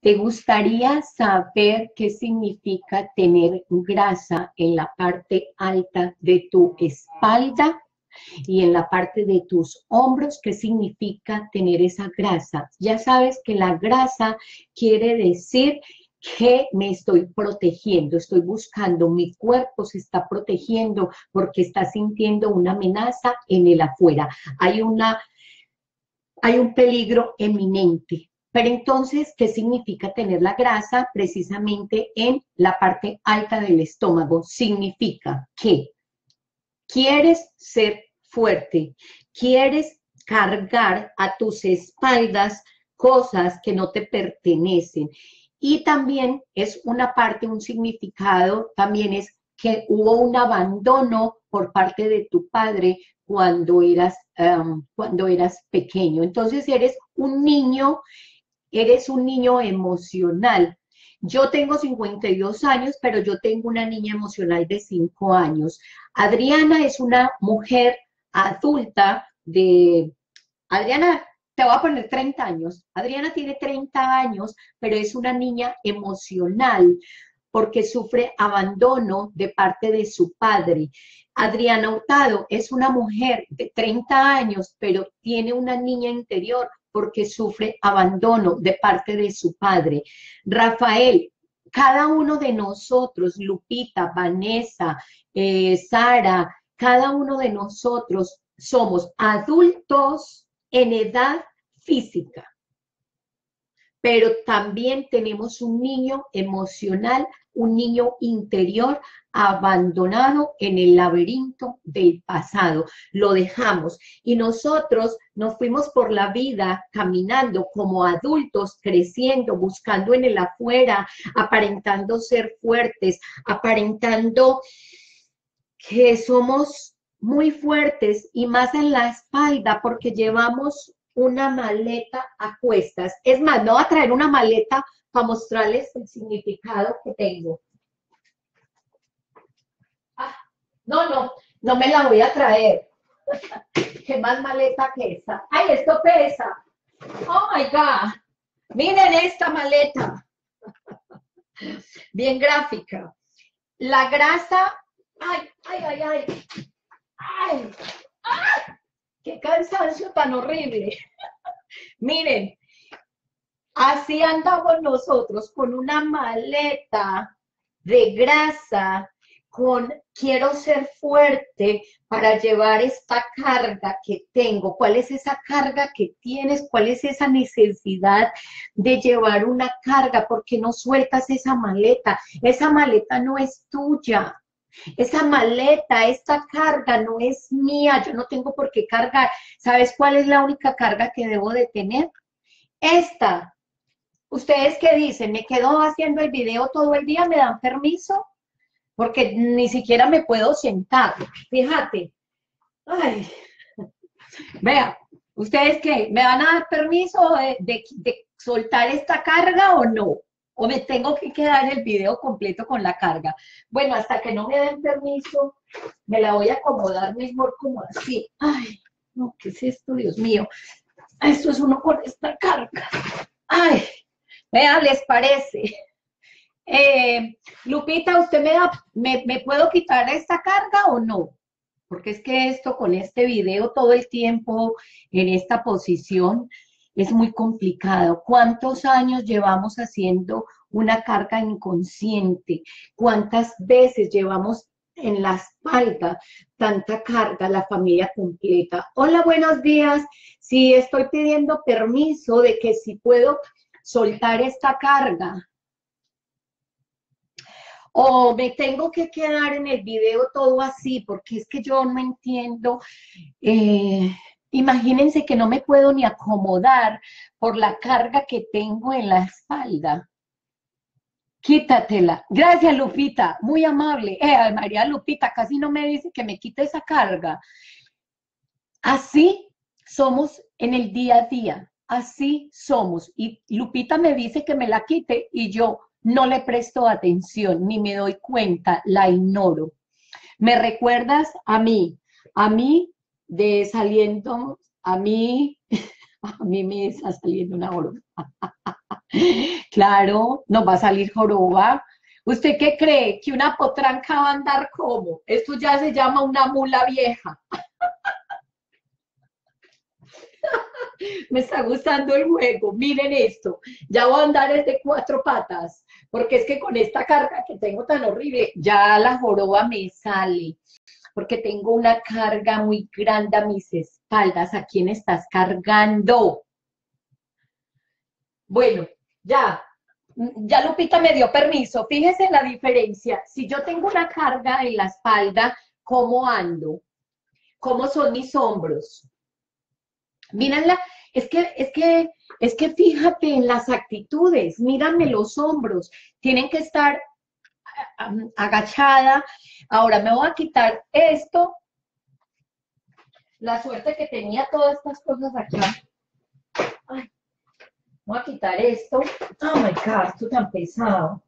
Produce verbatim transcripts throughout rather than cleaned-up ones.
¿Te gustaría saber qué significa tener grasa en la parte alta de tu espalda y en la parte de tus hombros? ¿Qué significa tener esa grasa? Ya sabes que la grasa quiere decir que me estoy protegiendo, estoy buscando, mi cuerpo se está protegiendo porque está sintiendo una amenaza en el afuera. Hay una, hay un peligro eminente. Pero entonces, ¿qué significa tener la grasa precisamente en la parte alta del estómago? Significa que quieres ser fuerte, quieres cargar a tus espaldas cosas que no te pertenecen. Y también es una parte, un significado, también es que hubo un abandono por parte de tu padre cuando eras, um, cuando eras pequeño. Entonces eres un niño, eres un niño emocional. Yo tengo cincuenta y dos años, pero yo tengo una niña emocional de cinco años. Adriana es una mujer adulta de... Adriana, te voy a poner treinta años. Adriana tiene treinta años, pero es una niña emocional porque sufre abandono de parte de su padre. Adriana Hurtado es una mujer de treinta años, pero tiene una niña interior porque sufre abandono de parte de su padre. Rafael, cada uno de nosotros, Lupita, Vanessa, eh, Sara, cada uno de nosotros somos adultos en edad física, pero también tenemos un niño emocional, un niño interior abandonado en el laberinto del pasado. Lo dejamos y nosotros nos fuimos por la vida caminando como adultos, creciendo, buscando en el afuera, aparentando ser fuertes, aparentando que somos muy fuertes y más en la espalda porque llevamos una maleta a cuestas. Es más, me voy a traer una maleta para mostrarles el significado que tengo. Ah, no, no, no me la voy a traer. ¿Qué más maleta que esta? ¡Ay, esto pesa! ¡Oh, my God! Miren esta maleta. Bien gráfica. La grasa... ¡Ay, ay, ay, ay! ¡Ay! ¡Ay! ¡Qué cansancio tan horrible! Miren, así andamos nosotros con una maleta de grasa, con quiero ser fuerte para llevar esta carga que tengo. ¿Cuál es esa carga que tienes? ¿Cuál es esa necesidad de llevar una carga? ¿Por qué no sueltas esa maleta? Esa maleta no es tuya. Esa maleta, esta carga no es mía, yo no tengo por qué cargar. ¿Sabes cuál es la única carga que debo de tener? Esta. ¿Ustedes qué dicen? ¿Me quedo haciendo el video todo el día? ¿Me dan permiso? Porque ni siquiera me puedo sentar. Fíjate. Ay. Vea, ¿ustedes qué? ¿Me van a dar permiso de, de, de soltar esta carga o no? ¿O me tengo que quedar el video completo con la carga? Bueno, hasta que no me den permiso, me la voy a acomodar mejor como así. Ay, no, ¿qué es esto, Dios mío? Esto es uno con esta carga. Ay, vean, ¿les parece? Eh, Lupita, ¿usted me da, me, me puedo quitar esta carga o no? Porque es que esto con este video todo el tiempo en esta posición es muy complicado. ¿Cuántos años llevamos haciendo una carga inconsciente? ¿Cuántas veces llevamos en la espalda tanta carga, la familia completa? Hola, buenos días. Sí, estoy pidiendo permiso de que si puedo soltar esta carga. O me tengo que quedar en el video todo así, porque es que yo no entiendo. Eh, imagínense que no me puedo ni acomodar por la carga que tengo en la espalda. Quítatela. Gracias, Lupita, muy amable. Eh, María Lupita, casi no me dice que me quite esa carga. Así somos en el día a día, así somos. Y Lupita me dice que me la quite y yo no le presto atención, ni me doy cuenta, la ignoro. ¿Me recuerdas a mí? A mí de saliendo, a mí, a mí me está saliendo una broma. Claro, nos va a salir joroba. ¿Usted qué cree? ¿Que una potranca va a andar como? Esto ya se llama una mula vieja. Me está gustando el juego. Miren esto. Ya voy a andar de cuatro patas, porque es que con esta carga que tengo tan horrible, ya la joroba me sale, porque tengo una carga muy grande a mis espaldas. ¿A quién estás cargando? Bueno, ya. Ya Lupita me dio permiso. Fíjese la diferencia. Si yo tengo una carga en la espalda, ¿cómo ando? ¿Cómo son mis hombros? Mírenla, es que, es que, es que fíjate en las actitudes, mírame los hombros, tienen que estar um, agachada. Ahora me voy a quitar esto, la suerte que tenía todas estas cosas acá. Ay, voy a quitar esto. Oh my God, esto tan pesado.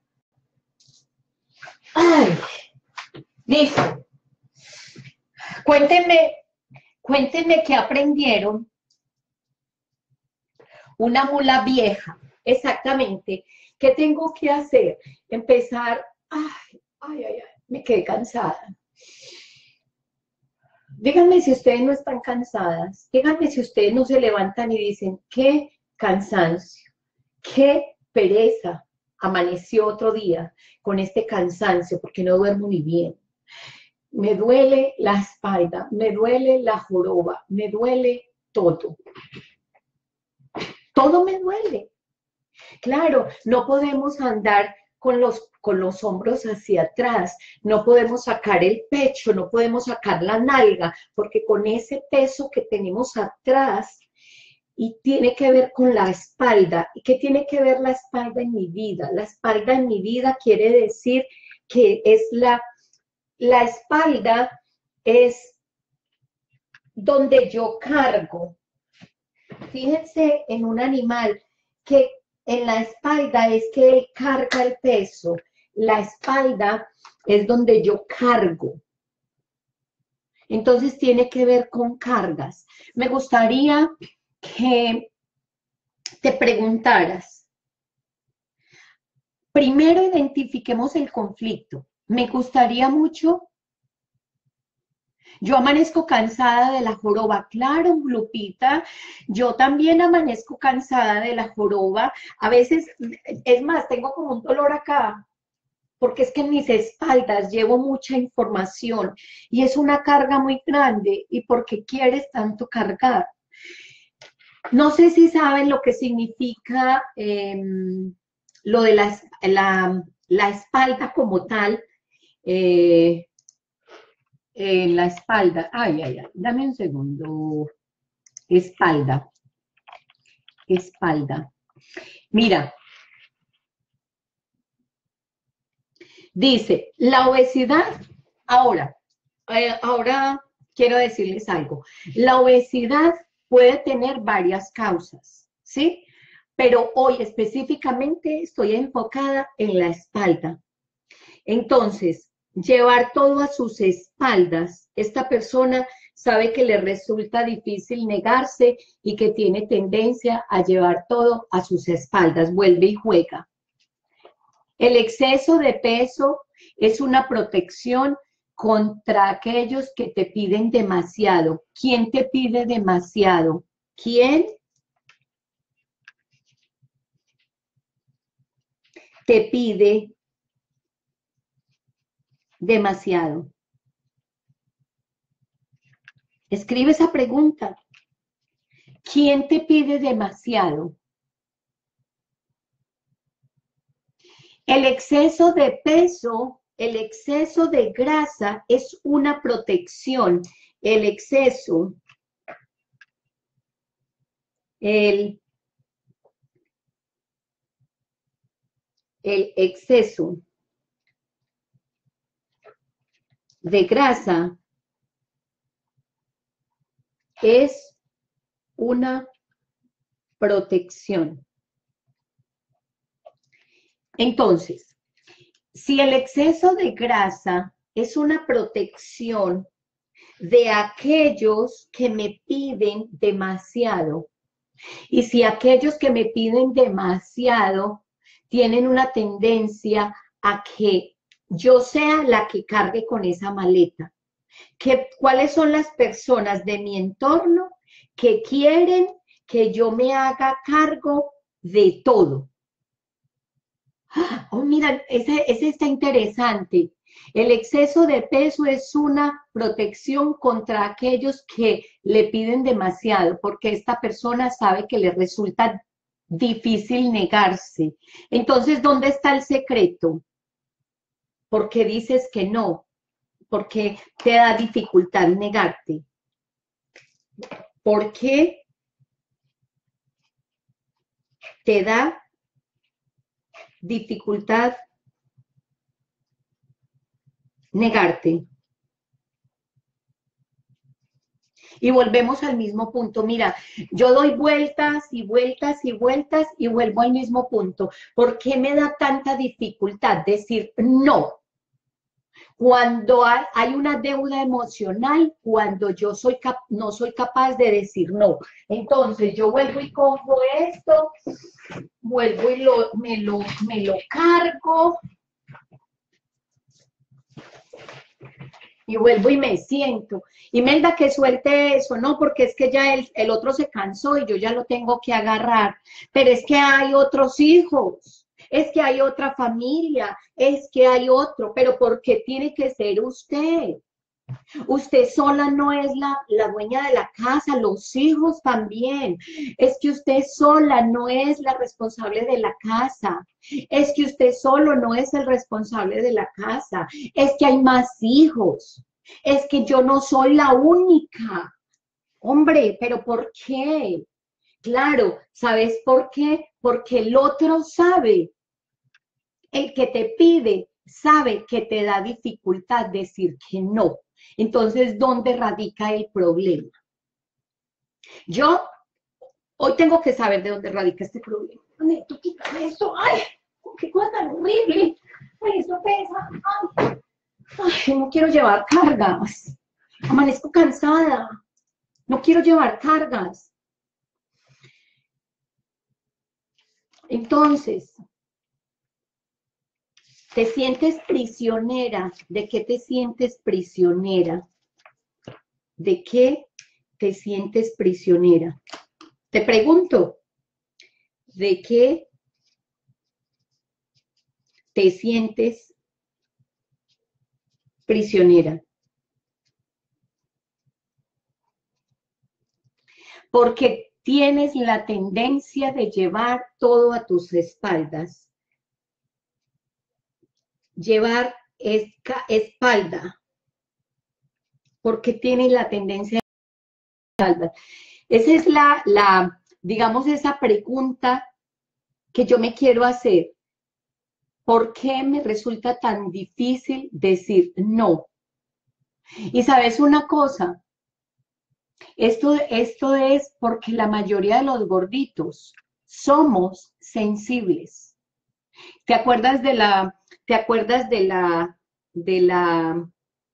Ay, listo. Cuéntenme, cuéntenme qué aprendieron. Una mula vieja, exactamente. ¿Qué tengo que hacer? Empezar, ay, ay, ay, ay, me quedé cansada. Díganme si ustedes no están cansadas, díganme si ustedes no se levantan y dicen, qué cansancio, qué pereza, amaneció otro día con este cansancio porque no duermo ni bien. Me duele la espalda, me duele la joroba, me duele todo. Todo me duele. Claro, no podemos andar con los, con los hombros hacia atrás, no podemos sacar el pecho, no podemos sacar la nalga, porque con ese peso que tenemos atrás, y tiene que ver con la espalda. ¿Y qué tiene que ver la espalda en mi vida? La espalda en mi vida quiere decir que es la, la espalda es donde yo cargo. Fíjense en un animal que en la espalda es que él carga el peso. La espalda es donde yo cargo. Entonces tiene que ver con cargas. Me gustaría que te preguntaras. Primero identifiquemos el conflicto. Me gustaría mucho. Yo amanezco cansada de la joroba, claro, Lupita, yo también amanezco cansada de la joroba, a veces, es más, tengo como un dolor acá, porque es que en mis espaldas llevo mucha información y es una carga muy grande, ¿y por qué quieres tanto cargar? No sé si saben lo que significa eh, lo de la, la, la espalda como tal, eh, en la espalda, ay, ay, ay, dame un segundo, espalda, espalda, mira, dice, la obesidad, ahora, eh, ahora quiero decirles algo, la obesidad puede tener varias causas, ¿sí? Pero hoy específicamente estoy enfocada en la espalda. Entonces, llevar todo a sus espaldas, esta persona sabe que le resulta difícil negarse y que tiene tendencia a llevar todo a sus espaldas, vuelve y juega. El exceso de peso es una protección contra aquellos que te piden demasiado. ¿Quién te pide demasiado? ¿Quién te pide demasiado? Escribe esa pregunta. ¿Quién te pide demasiado? El exceso de peso, el exceso de grasa es una protección. El exceso, el, el exceso de grasa es una protección. Entonces, si el exceso de grasa es una protección de aquellos que me piden demasiado, Y si aquellos que me piden demasiado tienen una tendencia a que yo sea la que cargue con esa maleta, que, ¿cuáles son las personas de mi entorno que quieren que yo me haga cargo de todo? Oh, mira, ese, ese está interesante. El exceso de peso es una protección contra aquellos que le piden demasiado, porque esta persona sabe que le resulta difícil negarse. Entonces, ¿dónde está el secreto? ¿Por qué dices que no? ¿Por qué te da dificultad negarte? ¿Por qué te da dificultad negarte? Y volvemos al mismo punto. Mira, yo doy vueltas y vueltas y vueltas y vuelvo al mismo punto. ¿Por qué me da tanta dificultad decir no? Cuando hay, hay una deuda emocional, cuando yo soy cap, no soy capaz de decir no. Entonces yo vuelvo y cojo esto, vuelvo y lo, me, lo, me lo cargo, y vuelvo y me siento. Imelda, que suelte eso, no, porque es que ya el, el otro se cansó y yo ya lo tengo que agarrar. Pero es que hay otros hijos, es que hay otra familia, es que hay otro, pero ¿por qué tiene que ser usted? Usted sola no es la, la dueña de la casa, los hijos también. Es que usted sola no es la responsable de la casa. Es que usted solo no es el responsable de la casa. Es que hay más hijos. Es que yo no soy la única. Hombre, ¿pero por qué? Claro, ¿sabes por qué? Porque el otro sabe, el que te pide, sabe que te da dificultad decir que no. Entonces, ¿dónde radica el problema? Yo hoy tengo que saber de dónde radica este problema. Tú quítame esto. ¡Ay! ¡Qué cosa tan horrible! ¡Ay, eso pesa! ¡Ay! ¡Ay! No quiero llevar cargas. Amanezco cansada. No quiero llevar cargas. Entonces, ¿te sientes prisionera? ¿De qué te sientes prisionera? ¿De qué te sientes prisionera? Te pregunto, ¿de qué te sientes prisionera? Porque tienes la tendencia de llevar todo a tus espaldas. Llevar esca, espalda. Porque tienes la tendencia de espalda. Esa es la, la, digamos, esa pregunta que yo me quiero hacer. ¿Por qué me resulta tan difícil decir no? Y sabes una cosa, esto, esto es porque la mayoría de los gorditos somos sensibles. ¿Te acuerdas de la, te acuerdas de la, de la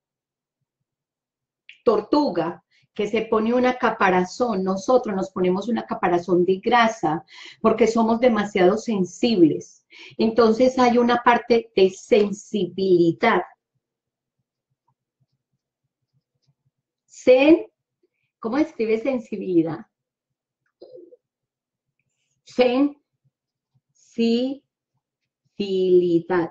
tortuga que se pone una caparazón? Nosotros nos ponemos una caparazón de grasa porque somos demasiado sensibles. Entonces hay una parte de sensibilidad. Sen, ¿cómo escribe sensibilidad? Sensibilidad.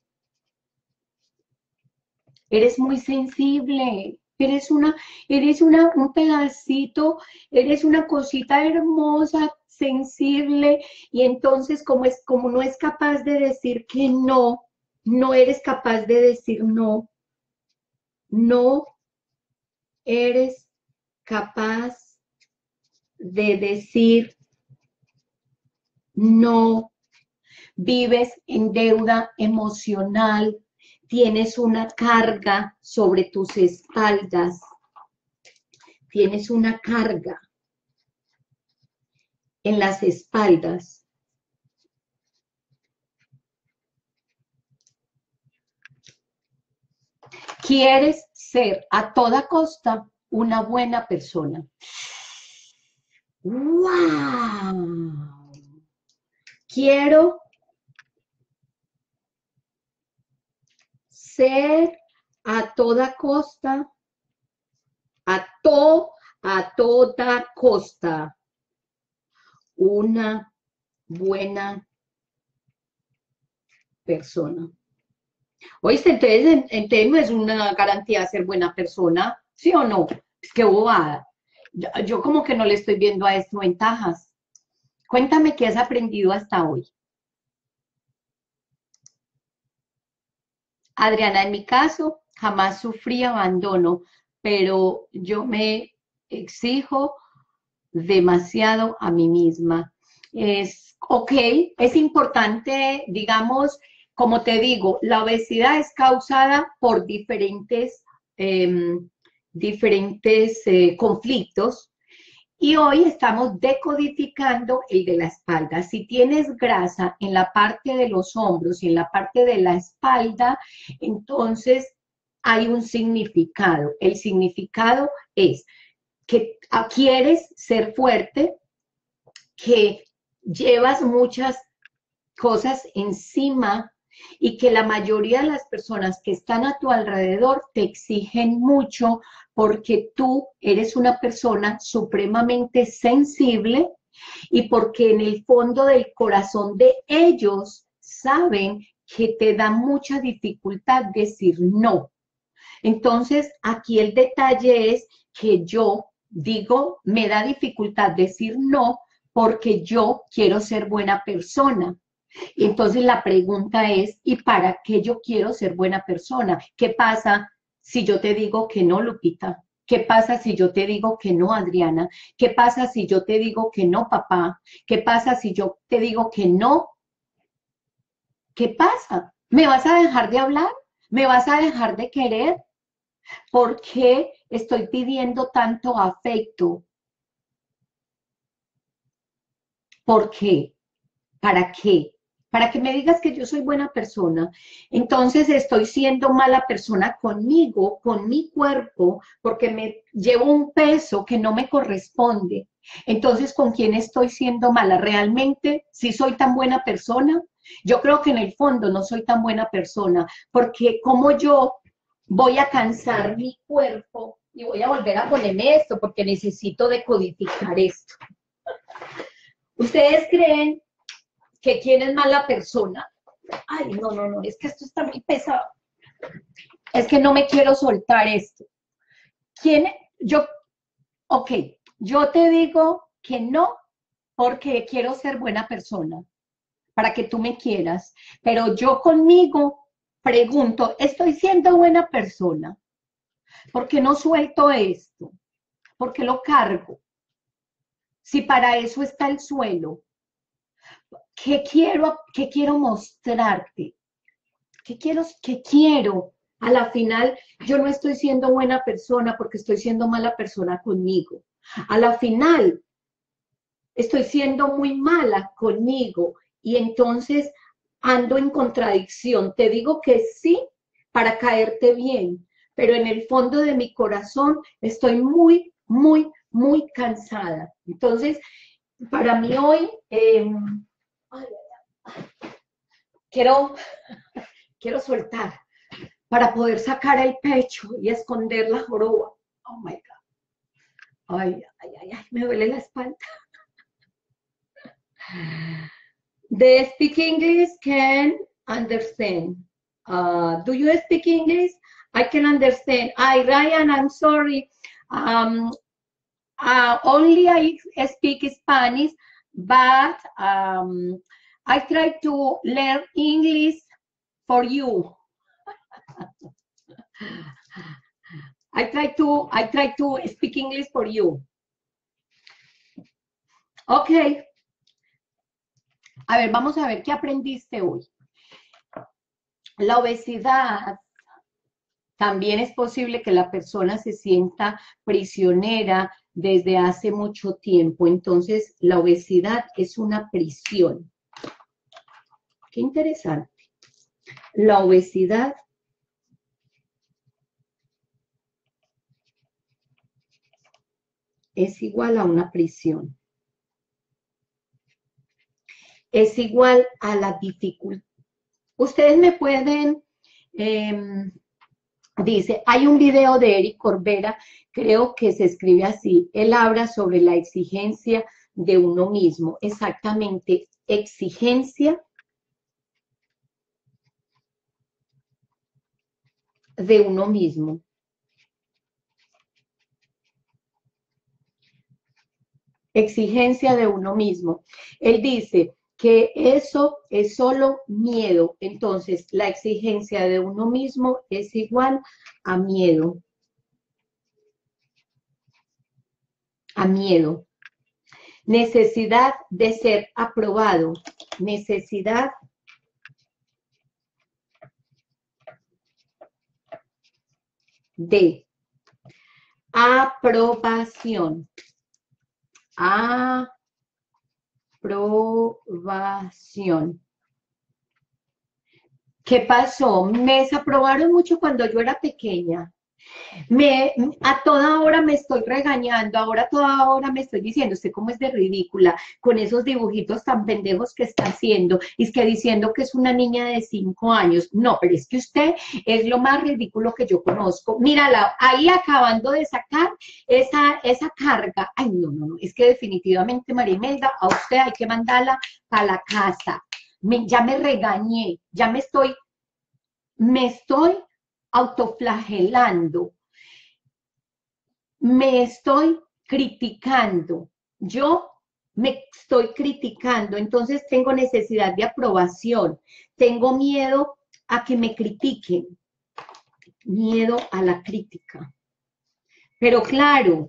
Eres muy sensible. Eres una, eres una, un pedacito, eres una cosita hermosa, sensible, y entonces como, es, como no es capaz de decir que no, no eres capaz de decir no, no eres capaz de decir no, vives en deuda emocional, tienes una carga sobre tus espaldas, tienes una carga en las espaldas. Quieres ser a toda costa una buena persona. ¡Wow! Quiero ser a toda costa, a to, a toda costa, una buena persona. Oíste, entonces, entonces no es una garantía de ser buena persona, ¿sí o no? Es que bobada. Yo, yo como que no le estoy viendo a esto ventajas. Cuéntame qué has aprendido hasta hoy. Adriana, en mi caso, jamás sufrí abandono, pero yo me exijo demasiado a mí misma. Es, ok, es importante, digamos, como te digo, la obesidad es causada por diferentes, eh, diferentes eh, conflictos. Y hoy estamos decodificando el de la espalda. Si tienes grasa en la parte de los hombros y en la parte de la espalda, entonces hay un significado. El significado es que quieres ser fuerte, que llevas muchas cosas encima y que la mayoría de las personas que están a tu alrededor te exigen mucho porque tú eres una persona supremamente sensible y porque en el fondo del corazón de ellos saben que te da mucha dificultad decir no. Entonces, aquí el detalle es que yo digo, me da dificultad decir no porque yo quiero ser buena persona. Entonces la pregunta es, ¿y para qué yo quiero ser buena persona? ¿Qué pasa si yo te digo que no, Lupita? ¿Qué pasa si yo te digo que no, Adriana? ¿Qué pasa si yo te digo que no, papá? ¿Qué pasa si yo te digo que no? ¿Qué pasa? ¿Me vas a dejar de hablar? ¿Me vas a dejar de querer? ¿Por qué estoy pidiendo tanto afecto? ¿Por qué? ¿Para qué? Para que me digas que yo soy buena persona. Entonces estoy siendo mala persona conmigo, con mi cuerpo, porque me llevo un peso que no me corresponde. Entonces, ¿con quién estoy siendo mala? ¿Realmente sí soy tan buena persona? Yo creo que en el fondo no soy tan buena persona, porque como yo voy a cansar mi cuerpo y voy a volver a ponerme esto, porque necesito decodificar esto. ¿Ustedes creen que quién es mala persona? Ay, no, no, no, es que esto está muy pesado. Es que no me quiero soltar esto. ¿Quién? Yo, ok, yo te digo que no porque quiero ser buena persona, para que tú me quieras, pero yo conmigo pregunto, ¿estoy siendo buena persona? ¿Por qué no suelto esto? ¿Por qué lo cargo? Si para eso está el suelo. ¿Qué quiero, qué quiero mostrarte? ¿Qué quiero, qué quiero? A la final, yo no estoy siendo buena persona porque estoy siendo mala persona conmigo. A la final, estoy siendo muy mala conmigo y entonces ando en contradicción. Te digo que sí para caerte bien, pero en el fondo de mi corazón estoy muy, muy, muy cansada. Entonces, para mí hoy, eh, ay, quiero, quiero soltar para poder sacar el pecho y esconder la joroba. Oh my God. Ay, ay, ay, ay, me duele la espalda. They speak English can understand. Uh, do you speak English? I can understand. I, Ryan, I'm sorry. Um, uh, only I speak Spanish, but um, I try to learn English for you. I try to, I try to speak English for you. Ok. A ver, vamos a ver qué aprendiste hoy. La obesidad, también es posible que la persona se sienta prisionera desde hace mucho tiempo. Entonces, la obesidad es una prisión. Qué interesante. La obesidad es igual a una prisión. es igual a la dificultad. Ustedes me pueden, eh, dice, hay un video de Eric Corbera, creo que se escribe así, él habla sobre la exigencia de uno mismo, exactamente, exigencia de uno mismo. Exigencia de uno mismo. Él dice que eso es solo miedo. Entonces, la exigencia de uno mismo es igual a miedo. A miedo. Necesidad de ser aprobado. Necesidad de aprobación. Aprobación. ¿Qué pasó? Me desaprobaron mucho cuando yo era pequeña. Me, a toda hora me estoy regañando, ahora a toda hora me estoy diciendo, usted cómo es de ridícula, con esos dibujitos tan pendejos que está haciendo, y es que diciendo que es una niña de cinco años, no, pero es que usted es lo más ridículo que yo conozco, mírala, ahí acabando de sacar esa, esa carga, ay no, no, no, es que definitivamente María Imelda, a usted hay que mandarla para la casa, me, ya me regañé, ya me estoy, me estoy autoflagelando, me estoy criticando, yo me estoy criticando, entonces tengo necesidad de aprobación, tengo miedo a que me critiquen, miedo a la crítica. Pero claro,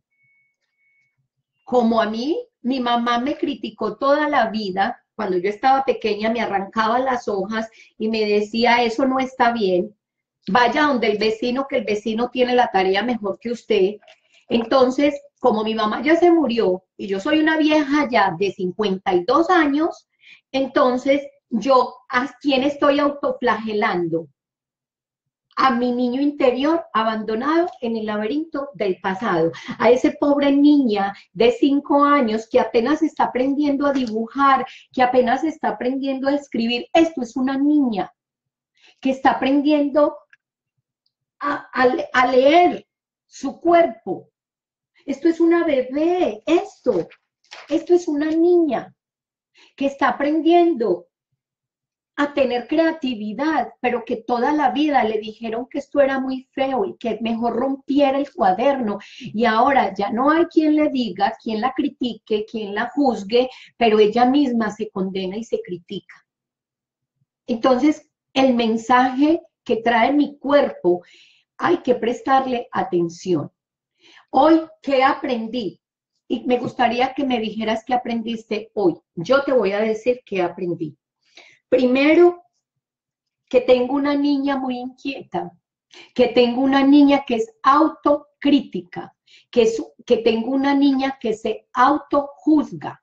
como a mí, mi mamá me criticó toda la vida, cuando yo estaba pequeña me arrancaba las hojas y me decía, eso no está bien, vaya donde el vecino, que el vecino tiene la tarea mejor que usted. Entonces, como mi mamá ya se murió y yo soy una vieja ya de cincuenta y dos años, entonces yo a quién estoy autoflagelando, a mi niño interior abandonado en el laberinto del pasado, a ese pobre niña de cinco años que apenas está aprendiendo a dibujar, que apenas está aprendiendo a escribir. Esto es una niña que está aprendiendo A, a, a leer su cuerpo. Esto es una bebé, esto, esto es una niña que está aprendiendo a tener creatividad, pero que toda la vida le dijeron que esto era muy feo y que mejor rompiera el cuaderno, y ahora ya no hay quien le diga, quien la critique, quien la juzgue, pero ella misma se condena y se critica. Entonces, el mensaje que trae mi cuerpo, hay que prestarle atención. Hoy, ¿qué aprendí? Y me gustaría que me dijeras qué aprendiste hoy. Yo te voy a decir qué aprendí. Primero, que tengo una niña muy inquieta, que tengo una niña que es autocrítica, que, es, que tengo una niña que se autojuzga.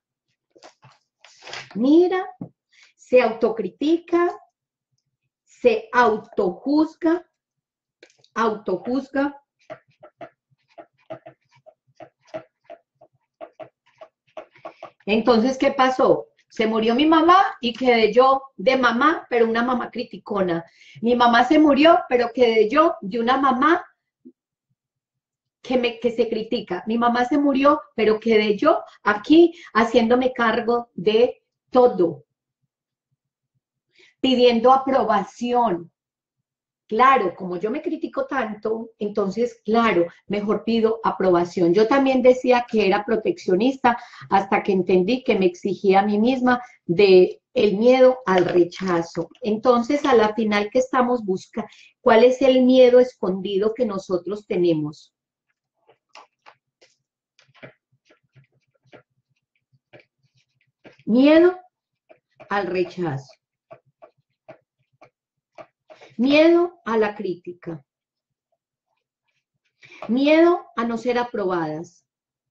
Mira, se autocritica, se autojuzga, autojuzga. Entonces, ¿qué pasó? Se murió mi mamá y quedé yo de mamá, pero una mamá criticona. Mi mamá se murió, pero quedé yo de una mamá que, me, que se critica. Mi mamá se murió, pero quedé yo aquí haciéndome cargo de todo, pidiendo aprobación. Claro, como yo me critico tanto, entonces, claro, mejor pido aprobación. Yo también decía que era proteccionista hasta que entendí que me exigía a mí misma de el miedo al rechazo. Entonces, a la final, ¿qué estamos buscando? ¿Cuál es el miedo escondido que nosotros tenemos? Miedo al rechazo. Miedo a la crítica. Miedo a no ser aprobadas.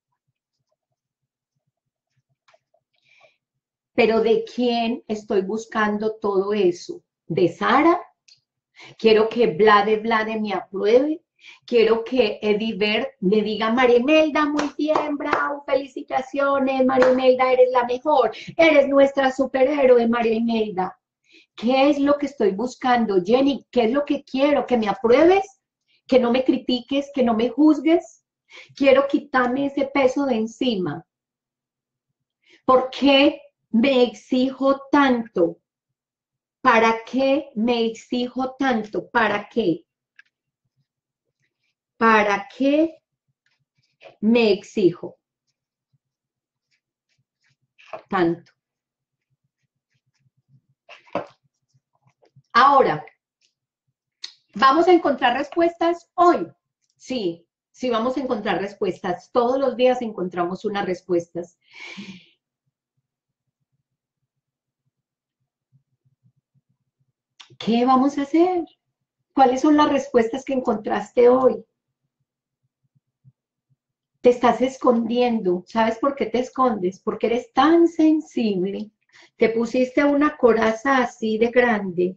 Pero ¿de quién estoy buscando todo eso? ¿De Sara? ¿Quiero que Vlade Vlade me apruebe? Quiero que Ediver me diga, María Imelda, muy bien, bravo, felicitaciones, María Imelda, eres la mejor, eres nuestra superhéroe, María Imelda. ¿Qué es lo que estoy buscando, Jenny? ¿Qué es lo que quiero? ¿Que me apruebes? ¿Que no me critiques? ¿Que no me juzgues? Quiero quitarme ese peso de encima. ¿Por qué me exijo tanto? ¿Para qué me exijo tanto? ¿Para qué? ¿Para qué me exijo tanto? Ahora, ¿vamos a encontrar respuestas hoy? Sí, sí vamos a encontrar respuestas. Todos los días encontramos unas respuestas. ¿Qué vamos a hacer? ¿Cuáles son las respuestas que encontraste hoy? Te estás escondiendo. ¿Sabes por qué te escondes? Porque eres tan sensible. Te pusiste una coraza así de grande.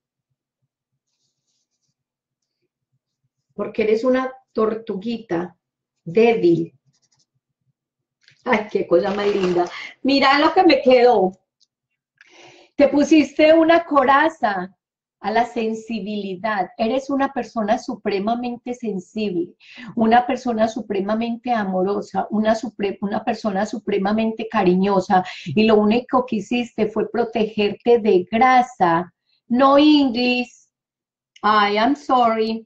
Porque eres una tortuguita débil. Ay, qué cosa más linda. Mira lo que me quedó. Te pusiste una coraza a la sensibilidad. Eres una persona supremamente sensible, una persona supremamente amorosa, una, supre una persona supremamente cariñosa, y lo único que hiciste fue protegerte de grasa. No English. I am sorry.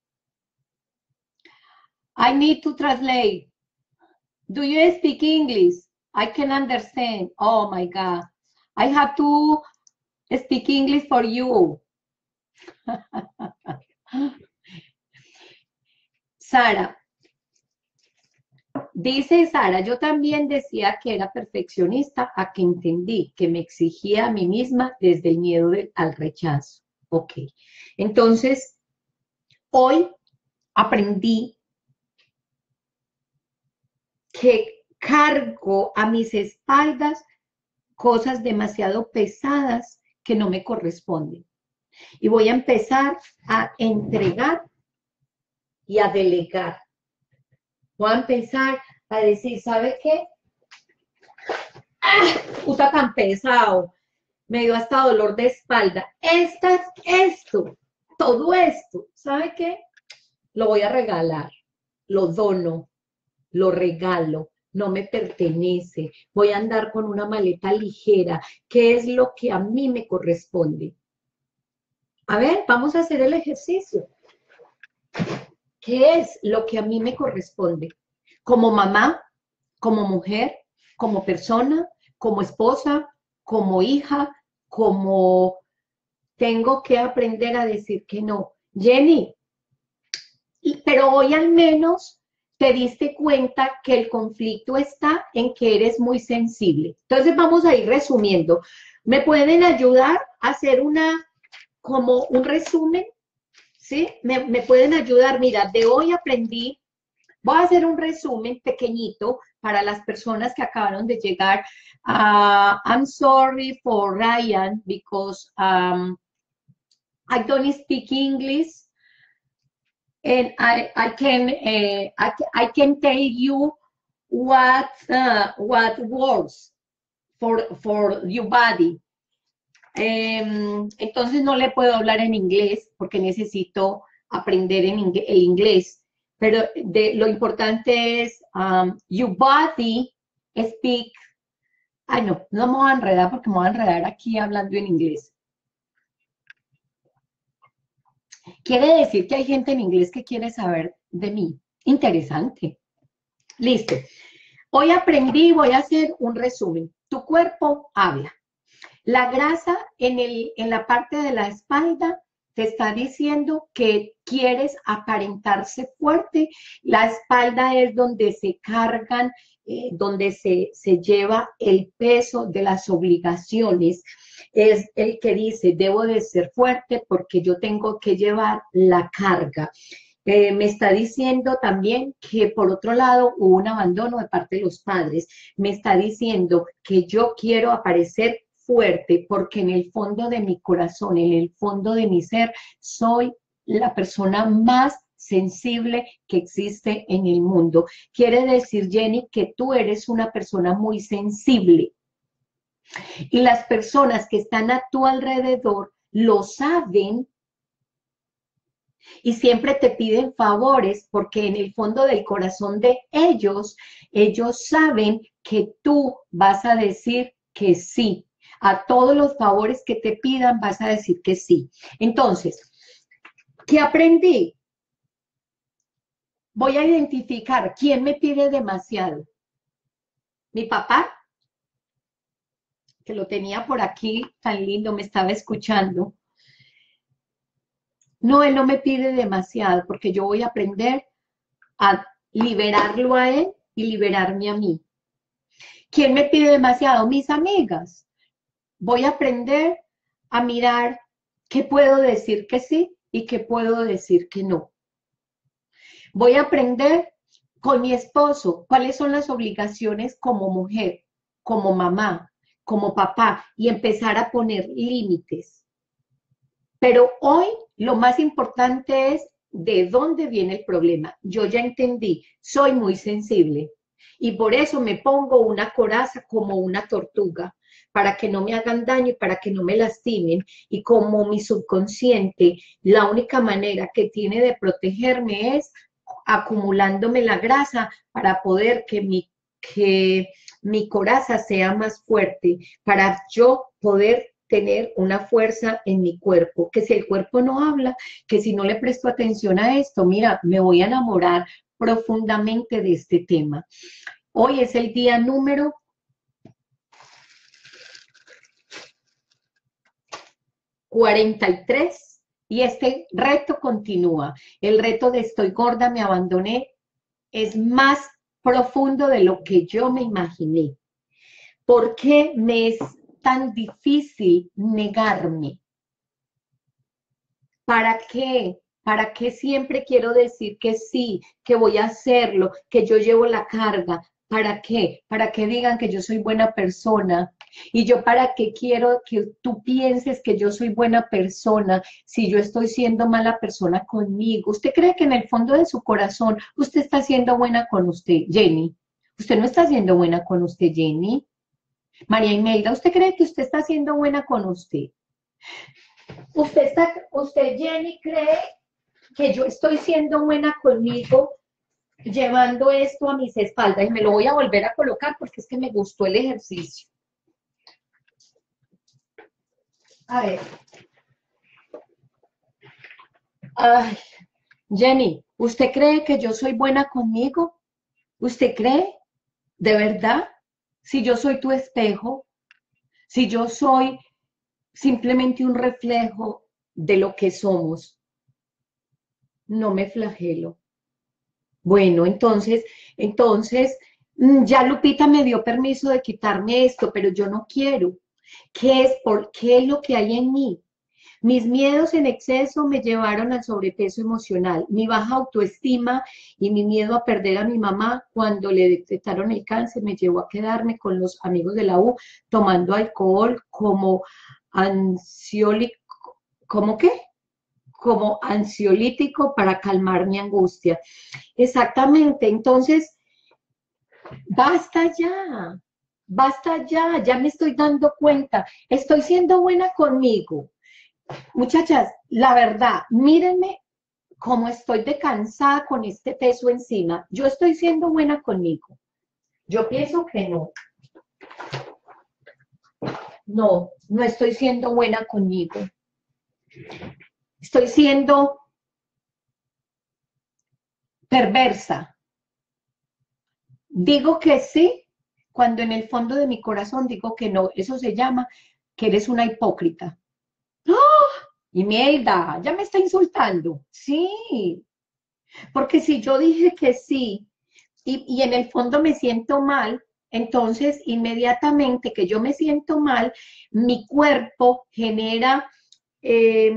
I need to translate. Do you speak English? I can understand. Oh my God. I have to speak English for you. Sara, dice Sara, yo también decía que era perfeccionista a que entendí que me exigía a mí misma desde el miedo de, al rechazo. Ok, entonces hoy aprendí que cargo a mis espaldas cosas demasiado pesadas que no me corresponden. Y voy a empezar a entregar y a delegar. Voy a empezar a decir, ¿sabe qué? ¡Ah! Puta tan pesado. Me dio hasta dolor de espalda. Esta, esto, todo esto, ¿sabe qué? Lo voy a regalar, lo dono, lo regalo, no me pertenece. Voy a andar con una maleta ligera, que es lo que a mí me corresponde. A ver, vamos a hacer el ejercicio. ¿Qué es lo que a mí me corresponde? Como mamá, como mujer, como persona, como esposa, como hija, como tengo que aprender a decir que no. Jenny, pero hoy al menos te diste cuenta que el conflicto está en que eres muy sensible. Entonces vamos a ir resumiendo. ¿Me pueden ayudar a hacer una, como un resumen? ¿Sí? ¿Me, me pueden ayudar? Mira, de hoy aprendí, voy a hacer un resumen pequeñito para las personas que acabaron de llegar. Uh, I'm sorry for Ryan because um, I don't speak English and I, I can uh, I, I can tell you what uh, what works for for your body. Um, entonces no le puedo hablar en inglés porque necesito aprender en ing el inglés, pero de, lo importante es um, your body speak. Ay, no, no me voy a enredar porque me voy a enredar aquí hablando en inglés. Quiere decir que hay gente en inglés que quiere saber de mí. Interesante. Listo. Hoy aprendí, voy a hacer un resumen. Tu cuerpo habla. La grasa en, el, en la parte de la espalda te está diciendo que quieres aparentarse fuerte. La espalda es donde se cargan, eh, donde se, se lleva el peso de las obligaciones. Es el que dice, debo de ser fuerte porque yo tengo que llevar la carga. Eh, me está diciendo también que por otro lado hubo un abandono de parte de los padres. Me está diciendo que yo quiero aparecer fuerte porque en el fondo de mi corazón, en el fondo de mi ser, soy la persona más sensible que existe en el mundo. Quiere decir, Jenny, que tú eres una persona muy sensible. Y las personas que están a tu alrededor lo saben y siempre te piden favores porque en el fondo del corazón de ellos, ellos saben que tú vas a decir que sí. A todos los favores que te pidan vas a decir que sí. Entonces, ¿qué aprendí? Voy a identificar quién me pide demasiado. Mi papá, que lo tenía por aquí, tan lindo, me estaba escuchando. No, él no me pide demasiado porque yo voy a aprender a liberarlo a él y liberarme a mí. ¿Quién me pide demasiado? Mis amigas. Voy a aprender a mirar qué puedo decir que sí y qué puedo decir que no. Voy a aprender con mi esposo cuáles son las obligaciones como mujer, como mamá, como papá y empezar a poner límites. Pero hoy lo más importante es de dónde viene el problema. Yo ya entendí, soy muy sensible y por eso me pongo una coraza como una tortuga, para que no me hagan daño y para que no me lastimen. Y como mi subconsciente, la única manera que tiene de protegerme es acumulándome la grasa para poder que mi, que mi coraza sea más fuerte, para yo poder tener una fuerza en mi cuerpo, que si el cuerpo no habla, que si no le presto atención a esto, mira, me voy a enamorar profundamente de este tema. Hoy es el día número cuarenta y tres y este reto continúa. El reto de estoy gorda, me abandoné, es más profundo de lo que yo me imaginé. ¿Por qué me es tan difícil negarme? ¿Para qué? ¿Para qué siempre quiero decir que sí, que voy a hacerlo, que yo llevo la carga? ¿Para qué? Para que digan que yo soy buena persona. Y yo para qué quiero que tú pienses que yo soy buena persona si yo estoy siendo mala persona conmigo. ¿Usted cree que en el fondo de su corazón usted está siendo buena con usted, Jenny? ¿Usted no está siendo buena con usted, Jenny? María Imelda, ¿usted cree que usted está siendo buena con usted? ¿Usted, está, usted, Jenny, cree que yo estoy siendo buena conmigo llevando esto a mis espaldas? Y me lo voy a volver a colocar porque es que me gustó el ejercicio. A ver. Ay, Jenny, ¿usted cree que yo soy buena conmigo? ¿Usted cree? ¿De verdad? Si yo soy tu espejo, si yo soy simplemente un reflejo de lo que somos, no me flagelo. Bueno, entonces, entonces, ya Lupita me dio permiso de quitarme esto, pero yo no quiero. ¿Qué es? ¿Por qué es lo que hay en mí? Mis miedos en exceso me llevaron al sobrepeso emocional, mi baja autoestima y mi miedo a perder a mi mamá cuando le detectaron el cáncer me llevó a quedarme con los amigos de la U tomando alcohol como ansiolítico, ¿cómo qué? Como ansiolítico para calmar mi angustia. Exactamente, entonces, basta ya, basta ya, ya me estoy dando cuenta, estoy siendo buena conmigo. Muchachas, la verdad, mírenme cómo estoy de cansada con este peso encima. Yo estoy siendo buena conmigo. Yo pienso que no. No, no estoy siendo buena conmigo. Estoy siendo perversa. Digo que sí, cuando en el fondo de mi corazón digo que no. Eso se llama que eres una hipócrita. ¡Oh! Imelda, ya me está insultando. Sí, porque si yo dije que sí y, y en el fondo me siento mal, entonces inmediatamente que yo me siento mal, mi cuerpo genera, eh,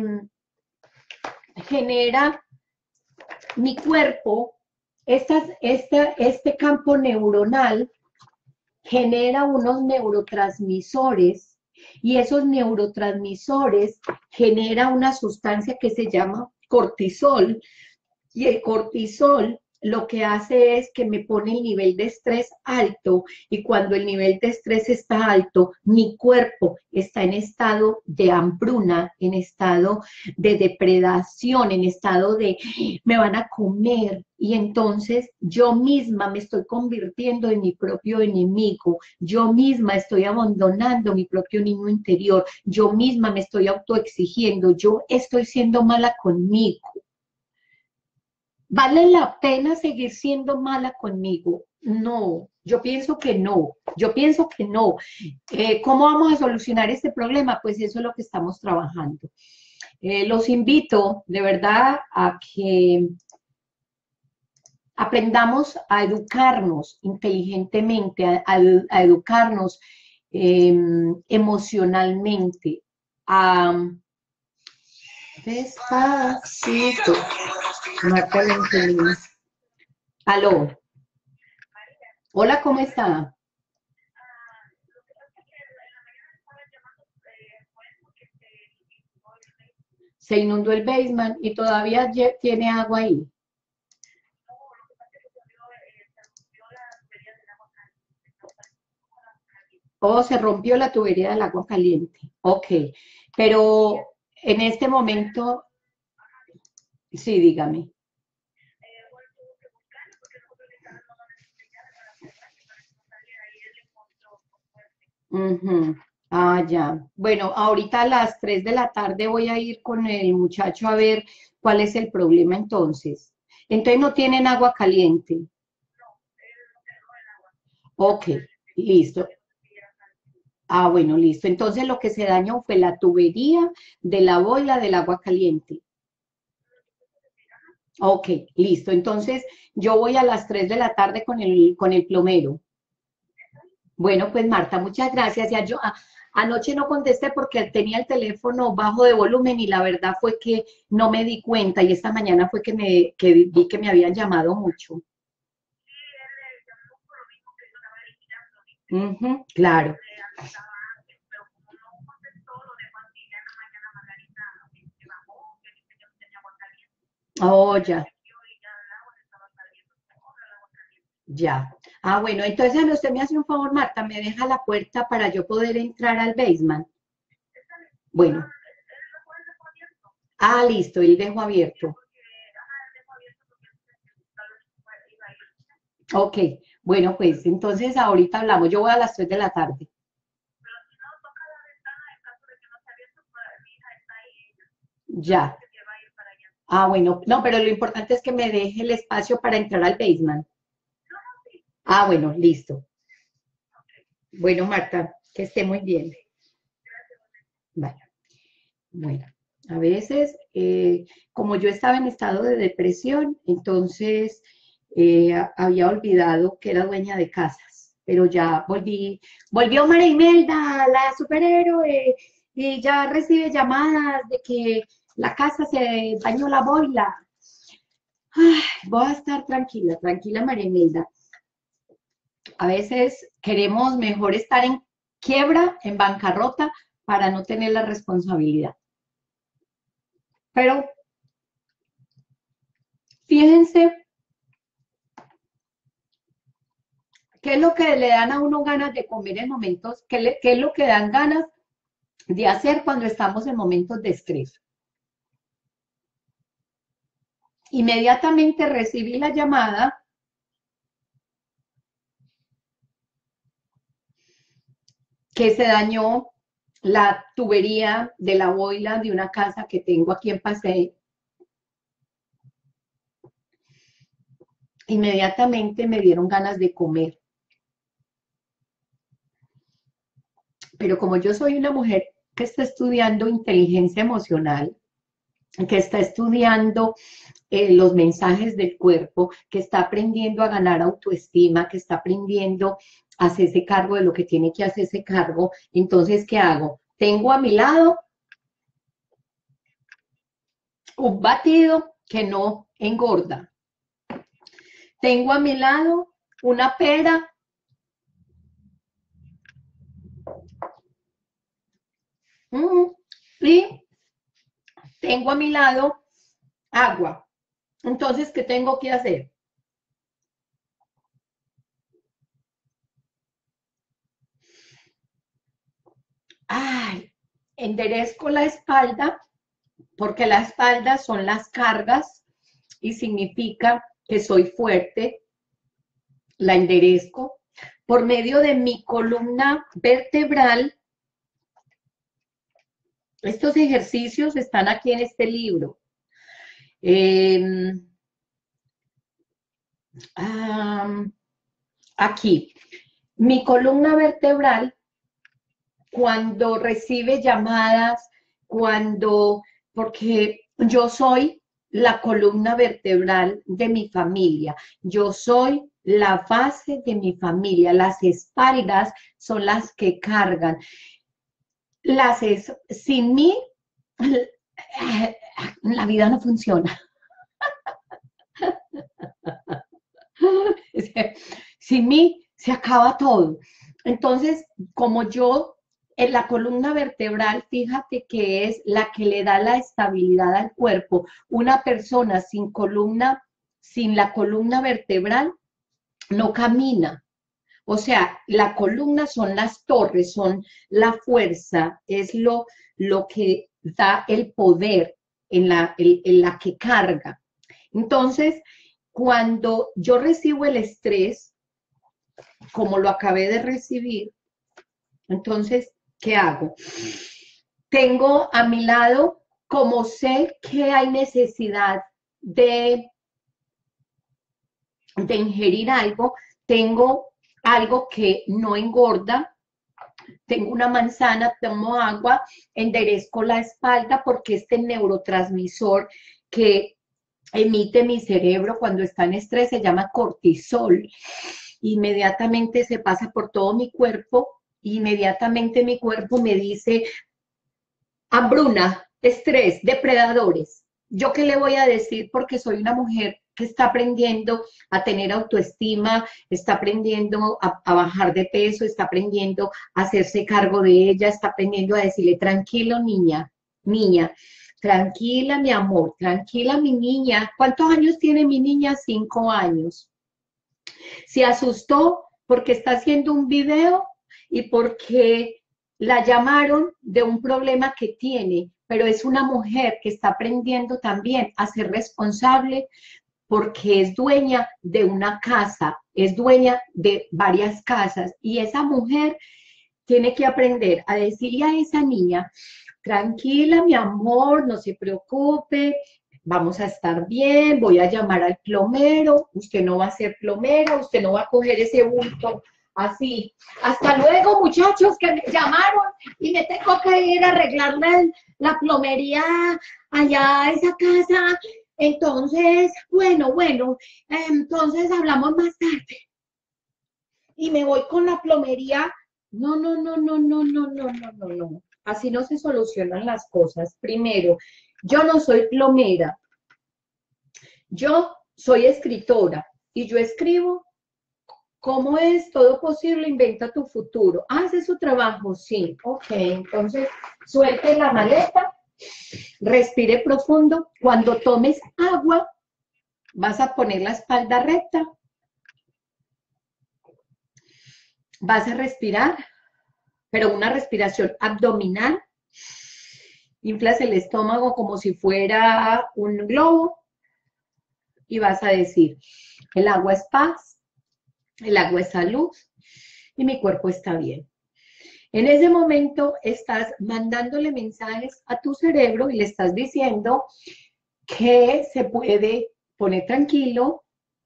genera, mi cuerpo, estas, este, este campo neuronal genera unos neurotransmisores y esos neurotransmisores genera una sustancia que se llama cortisol Y el cortisol lo que hace es que me pone el nivel de estrés alto, y cuando el nivel de estrés está alto, mi cuerpo está en estado de hambruna, en estado de depredación, en estado de me van a comer, y entonces yo misma me estoy convirtiendo en mi propio enemigo, yo misma estoy abandonando mi propio niño interior, yo misma me estoy autoexigiendo, yo estoy siendo mala conmigo. ¿Vale la pena seguir siendo mala conmigo? No, yo pienso que no, yo pienso que no. Eh, ¿Cómo vamos a solucionar este problema? Pues eso es lo que estamos trabajando. Eh, los invito de verdad a que aprendamos a educarnos inteligentemente, a, a, a educarnos eh, emocionalmente, a... Despacito. Marta Lentelín. Aló. Hola, ¿cómo está? Se inundó el basement y todavía tiene agua ahí. Oh, se rompió la tubería del agua caliente. Ok, pero en este momento, sí, dígame. Uh-huh. Ah, ya. Bueno, ahorita a las tres de la tarde voy a ir con el muchacho a ver cuál es el problema entonces. Entonces no tienen agua caliente. Ok, listo. Ah, bueno, listo. Entonces lo que se dañó fue la tubería de la boila del agua caliente. Ok, listo. Entonces yo voy a las tres de la tarde con el, con el plomero. Bueno, pues Marta, muchas gracias. Ya yo a- anoche no contesté porque tenía el teléfono bajo de volumen y la verdad fue que no me di cuenta, y esta mañana fue que me que vi que me habían llamado mucho. Ujú, claro. Oh, ya, ya. Ah, bueno, entonces usted me hace un favor, Marta, me deja la puerta para yo poder entrar al basement. Bueno, ah, listo, y dejo abierto. Ok, bueno, pues entonces ahorita hablamos. Yo voy a las tres de la tarde. Ya. Ah, bueno, no, pero lo importante es que me deje el espacio para entrar al basement. Ah, bueno, listo. Bueno, Marta, que esté muy bien. Vale. Bueno, a veces, eh, como yo estaba en estado de depresión, entonces eh, a- había olvidado que era dueña de casas, pero ya volví, volvió María Imelda, la superhéroe, y ya recibe llamadas de que la casa se dañó la boila. Ay, voy a estar tranquila, tranquila, María Imelda. A veces queremos mejor estar en quiebra, en bancarrota, para no tener la responsabilidad. Pero fíjense qué es lo que le dan a uno ganas de comer en momentos, qué, le, qué es lo que dan ganas de hacer cuando estamos en momentos de estrés. Inmediatamente recibí la llamada que se dañó la tubería de la boila de una casa que tengo aquí en Paseo. Inmediatamente me dieron ganas de comer. Pero como yo soy una mujer que está estudiando inteligencia emocional, que está estudiando eh, los mensajes del cuerpo, que está aprendiendo a ganar autoestima, que está aprendiendo a hacerse cargo de lo que tiene que hacerse cargo, entonces, ¿qué hago? Tengo a mi lado un batido que no engorda. Tengo a mi lado una pera mm, y tengo a mi lado agua. Entonces, ¿qué tengo que hacer? Ay, enderezco la espalda, porque la espalda son las cargas y significa que soy fuerte. La enderezco por medio de mi columna vertebral. Estos ejercicios están aquí en este libro. Eh, um, aquí, mi columna vertebral, cuando recibe llamadas, cuando, porque yo soy la columna vertebral de mi familia, yo soy la base de mi familia, las espaldas son las que cargan. Las es, sin mí, la vida no funciona. Sin mí se acaba todo. Entonces, como yo, en la columna vertebral, fíjate que es la que le da la estabilidad al cuerpo. Una persona sin columna, sin la columna vertebral, no camina. O sea, la columna son las torres, son la fuerza, es lo, lo que da el poder en la, en, en la que carga. Entonces, cuando yo recibo el estrés, como lo acabé de recibir, entonces, ¿qué hago? Tengo a mi lado, como sé que hay necesidad de, de ingerir algo, tengo algo que no engorda, tengo una manzana, tomo agua, enderezco la espalda porque este neurotransmisor que emite mi cerebro cuando está en estrés se llama cortisol. Inmediatamente se pasa por todo mi cuerpo, inmediatamente mi cuerpo me dice, hambruna, estrés, depredadores. ¿Yo qué le voy a decir? Porque soy una mujer que está aprendiendo a tener autoestima, está aprendiendo a, a bajar de peso, está aprendiendo a hacerse cargo de ella, está aprendiendo a decirle, tranquilo niña, niña, tranquila mi amor, tranquila mi niña. ¿Cuántos años tiene mi niña? Cinco años. Se asustó porque está haciendo un video y porque la llamaron de un problema que tiene, pero es una mujer que está aprendiendo también a ser responsable porque es dueña de una casa, es dueña de varias casas y esa mujer tiene que aprender a decirle a esa niña, tranquila mi amor, no se preocupe, vamos a estar bien, voy a llamar al plomero, usted no va a ser plomera, usted no va a coger ese bulto así. Hasta luego, muchachos, que me llamaron y me tengo que ir a arreglarle la plomería allá a esa casa. Entonces, bueno, bueno, entonces hablamos más tarde. Y me voy con la plomería. No, no, no, no, no, no, no, no, no, no. Así no se solucionan las cosas. Primero, yo no soy plomera. Yo soy escritora y yo escribo. ¿Cómo es todo posible? Inventa tu futuro. ¿Hace su trabajo? Sí. Ok, entonces suelte la maleta, respire profundo. Cuando tomes agua, vas a poner la espalda recta. Vas a respirar, pero una respiración abdominal. Inflas el estómago como si fuera un globo y vas a decir, el agua es paz, el agua es salud y mi cuerpo está bien. En ese momento estás mandándole mensajes a tu cerebro y le estás diciendo que se puede poner tranquilo,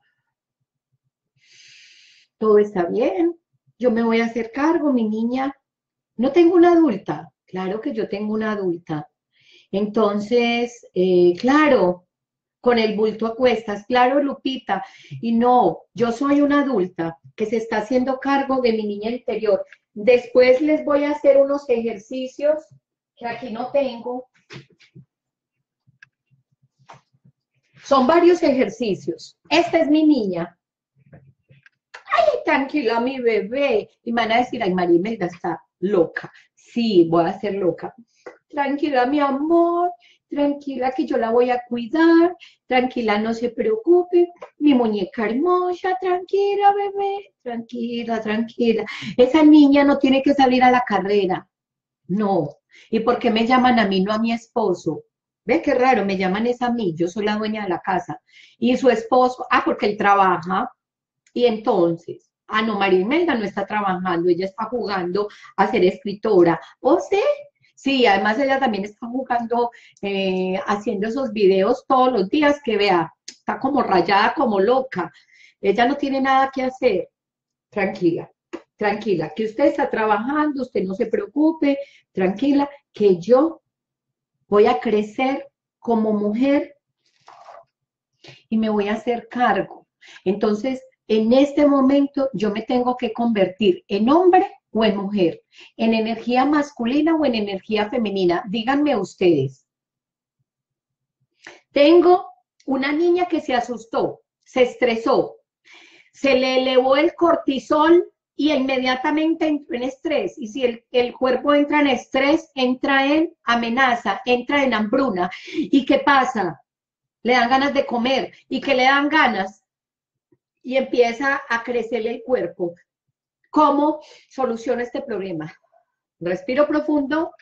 todo está bien, yo me voy a hacer cargo, mi niña. No tengo una adulta, claro que yo tengo una adulta. Entonces, eh, claro, con el bulto a cuestas, claro, Lupita, y no, yo soy una adulta que se está haciendo cargo de mi niña interior. Después les voy a hacer unos ejercicios que aquí no tengo. Son varios ejercicios. Esta es mi niña. Ay, tranquila, mi bebé. Y me van a decir, ay, María Imelda está loca. Sí, voy a ser loca. Tranquila, mi amor. tranquila que yo la voy a cuidar, tranquila, no se preocupe, mi muñeca hermosa, tranquila, bebé, tranquila, tranquila. Esa niña no tiene que salir a la carrera, no. ¿Y por qué me llaman a mí, no a mi esposo? ¿Ve qué raro? Me llaman es a mí, yo soy la dueña de la casa. Y su esposo, ah, porque él trabaja, y entonces, ah, no, María Imelda no está trabajando, ella está jugando a ser escritora. ¿O sí? Sí, además ella también está jugando, eh, haciendo esos videos todos los días que vea, está como rayada, como loca. Ella no tiene nada que hacer. Tranquila, tranquila, que usted está trabajando, usted no se preocupe, tranquila, que yo voy a crecer como mujer y me voy a hacer cargo. Entonces, en este momento yo me tengo que convertir en hombre o en mujer, en energía masculina o en energía femenina. Díganme ustedes. Tengo una niña que se asustó, se estresó, se le elevó el cortisol y inmediatamente entró en estrés. Y si el, el cuerpo entra en estrés, entra en amenaza, entra en hambruna. ¿Y qué pasa? Le dan ganas de comer. ¿Y qué le dan ganas? Y empieza a crecerle el cuerpo. ¿Cómo soluciono este problema? Respiro profundo,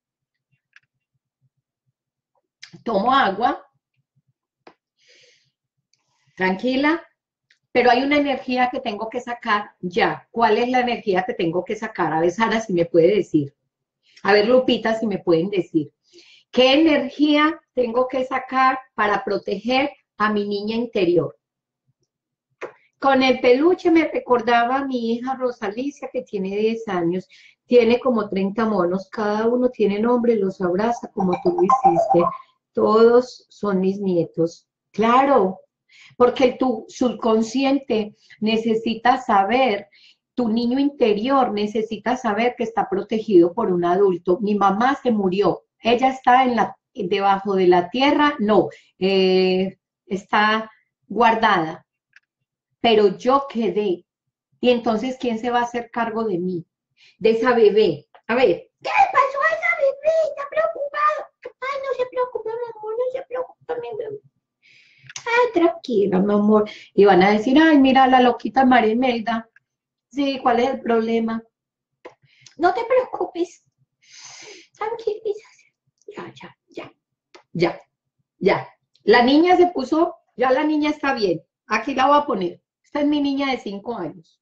tomo agua, tranquila, pero hay una energía que tengo que sacar ya. ¿Cuál es la energía que tengo que sacar? A ver, Sara, si me puede decir. A ver, Lupita, si me pueden decir. ¿Qué energía tengo que sacar para proteger a mi niña interior? Con el peluche me recordaba a mi hija Rosalicia, que tiene diez años, tiene como treinta monos, cada uno tiene nombre, los abraza como tú lo hiciste. Todos son mis nietos. Claro, porque tu subconsciente necesita saber, tu niño interior necesita saber que está protegido por un adulto. Mi mamá se murió, ella está en la, debajo de la tierra, no, eh, está guardada, pero yo quedé. Y entonces, ¿quién se va a hacer cargo de mí? De esa bebé. A ver, ¿qué le pasó a esa bebé? ¿Está preocupada? Ay, no se preocupe, mi amor, no se preocupe, mi bebé. Ay, tranquila, mi amor. Y van a decir, ay, mira la loquita María Imelda. Sí, ¿cuál es el problema? No te preocupes. Tranquilízate. Ya, ya, ya, ya, ya. La niña se puso, ya la niña está bien. Aquí la voy a poner. Esta es mi niña de cinco años.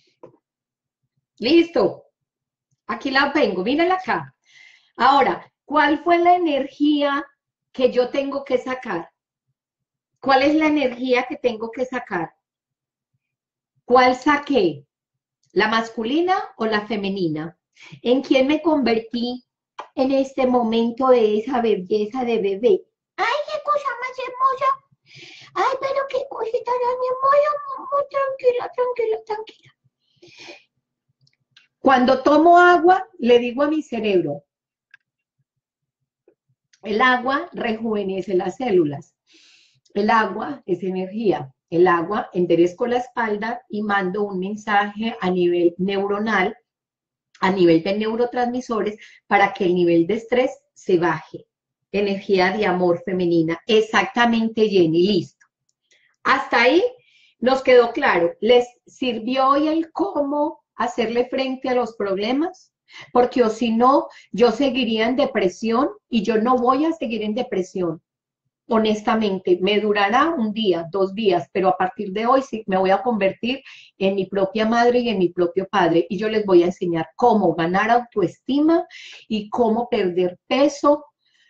Listo. Aquí la vengo, mírenla acá. Ahora, ¿cuál fue la energía que yo tengo que sacar? ¿Cuál es la energía que tengo que sacar? ¿Cuál saqué? ¿La masculina o la femenina? ¿En quién me convertí en este momento de esa belleza de bebé? ¡Ay, qué cosa más hermosa! ¡Ay, pero qué cosita tan hermosa! Muy tranquila, tranquila, tranquila. Cuando tomo agua, le digo a mi cerebro, el agua rejuvenece las células. El agua es energía. El agua enderezco la espalda y mando un mensaje a nivel neuronal, a nivel de neurotransmisores, para que el nivel de estrés se baje. Energía de amor femenina. Exactamente, Jenny, listo. Hasta ahí nos quedó claro. ¿Les sirvió hoy el cómo hacerle frente a los problemas? Porque o si no, yo seguiría en depresión y yo no voy a seguir en depresión. Honestamente, me durará un día, dos días, pero a partir de hoy sí me voy a convertir en mi propia madre y en mi propio padre. Y yo les voy a enseñar cómo ganar autoestima y cómo perder peso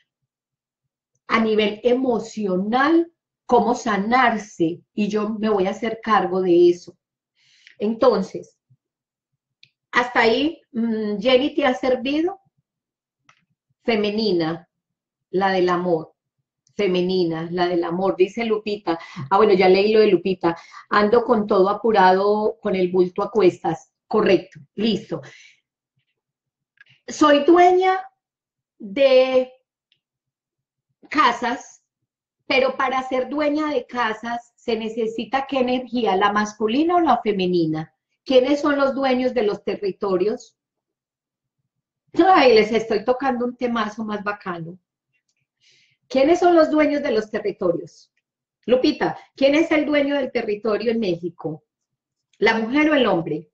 a nivel emocional, cómo sanarse. Y yo me voy a hacer cargo de eso. Entonces, hasta ahí, Jenny, ¿te ha servido? Femenina, la del amor. Femenina, la del amor, dice Lupita. Ah, bueno, ya leí lo de Lupita. Ando con todo apurado, con el bulto a cuestas. Correcto, listo. Soy dueña de casas, pero para ser dueña de casas se necesita ¿qué energía? ¿La masculina o la femenina? ¿Quiénes son los dueños de los territorios? Ay, les estoy tocando un temazo más bacano. ¿Quiénes son los dueños de los territorios? Lupita, ¿quién es el dueño del territorio en México? ¿La mujer o el hombre?